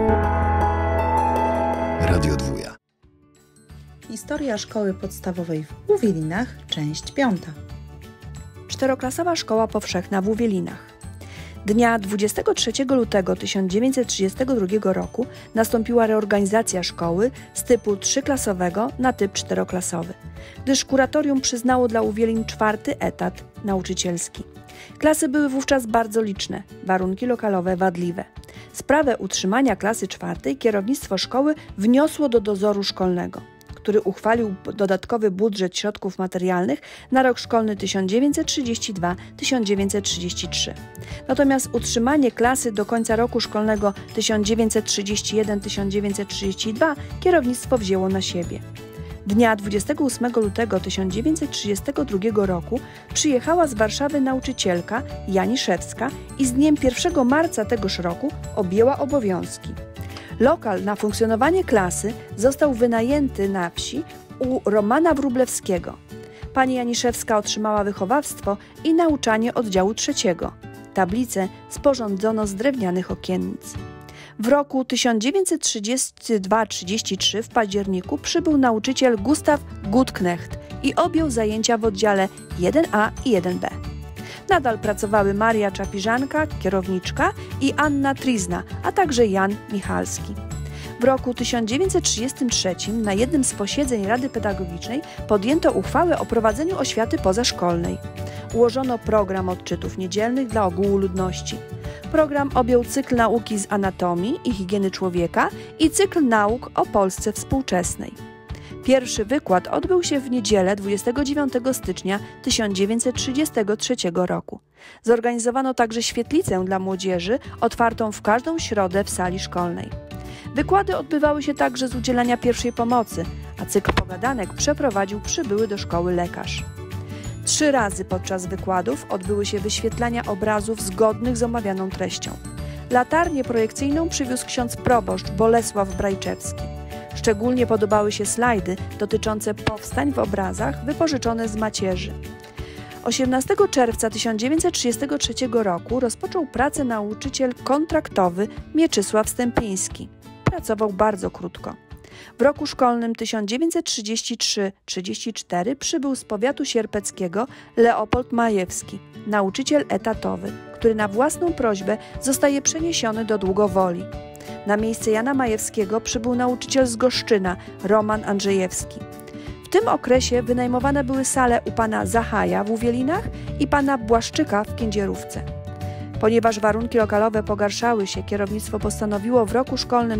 Radio Dwója. Historia szkoły podstawowej w Uwielinach, część 5. Czteroklasowa szkoła powszechna w Uwielinach. Dnia 23 lutego 1932 roku nastąpiła reorganizacja szkoły z typu trzyklasowego na typ czteroklasowy, gdyż kuratorium przyznało dla Uwielin 4. etat nauczycielski. Klasy były wówczas bardzo liczne, warunki lokalowe wadliwe. Sprawę utrzymania klasy 4. kierownictwo szkoły wniosło do dozoru szkolnego, który uchwalił dodatkowy budżet środków materialnych na rok szkolny 1932-1933. Natomiast utrzymanie klasy do końca roku szkolnego 1931-1932 kierownictwo wzięło na siebie. Dnia 28 lutego 1932 roku przyjechała z Warszawy nauczycielka Janiszewska i z dniem 1 marca tegoż roku objęła obowiązki. Lokal na funkcjonowanie klasy został wynajęty na wsi u Romana Wróblewskiego. Pani Janiszewska otrzymała wychowawstwo i nauczanie oddziału 3. Tablice sporządzono z drewnianych okiennic. W roku 1932-33 w październiku przybył nauczyciel Gustaw Gutknecht i objął zajęcia w oddziale 1A i 1B. Nadal pracowały Maria Czapiżanka, kierowniczka, i Anna Trizna, a także Jan Michalski. W roku 1933 na jednym z posiedzeń Rady Pedagogicznej podjęto uchwałę o prowadzeniu oświaty pozaszkolnej. Ułożono program odczytów niedzielnych dla ogółu ludności. Program objął cykl nauki z anatomii i higieny człowieka i cykl nauk o Polsce współczesnej. Pierwszy wykład odbył się w niedzielę 29 stycznia 1933 roku. Zorganizowano także świetlicę dla młodzieży, otwartą w każdą środę w sali szkolnej. Wykłady odbywały się także z udzielania pierwszej pomocy, a cykl pogadanek przeprowadził przybyły do szkoły lekarz. 3 razy podczas wykładów odbyły się wyświetlania obrazów zgodnych z omawianą treścią. Latarnię projekcyjną przywiózł ksiądz proboszcz Bolesław Brajczewski. Szczególnie podobały się slajdy dotyczące powstań w obrazach wypożyczone z macierzy. 18 czerwca 1933 roku rozpoczął pracę nauczyciel kontraktowy Mieczysław Stępiński. Pracował bardzo krótko. W roku szkolnym 1933-34 przybył z powiatu sierpeckiego Leopold Majewski, nauczyciel etatowy, który na własną prośbę zostaje przeniesiony do Długowoli. Na miejsce Jana Majewskiego przybył nauczyciel z Goszczyna, Roman Andrzejewski. W tym okresie wynajmowane były sale u pana Zachaja w Uwielinach i pana Błaszczyka w Kędzierówce. Ponieważ warunki lokalowe pogarszały się, kierownictwo postanowiło w roku szkolnym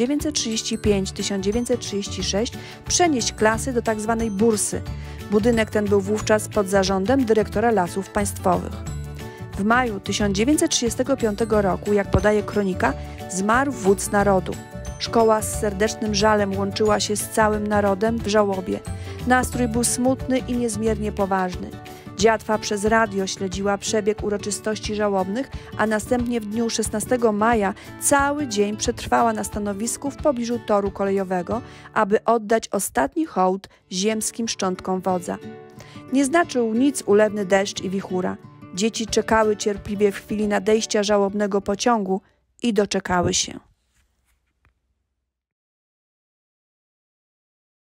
1935-1936 przenieść klasy do tzw. bursy. Budynek ten był wówczas pod zarządem dyrektora Lasów Państwowych. W maju 1935 roku, jak podaje kronika, zmarł wódz narodu. Szkoła z serdecznym żalem łączyła się z całym narodem w żałobie. Nastrój był smutny i niezmiernie poważny. Dziatwa przez radio śledziła przebieg uroczystości żałobnych, a następnie w dniu 16 maja cały dzień przetrwała na stanowisku w pobliżu toru kolejowego, aby oddać ostatni hołd ziemskim szczątkom wodza. Nie znaczył nic ulewny deszcz i wichura. Dzieci czekały cierpliwie w chwili nadejścia żałobnego pociągu i doczekały się.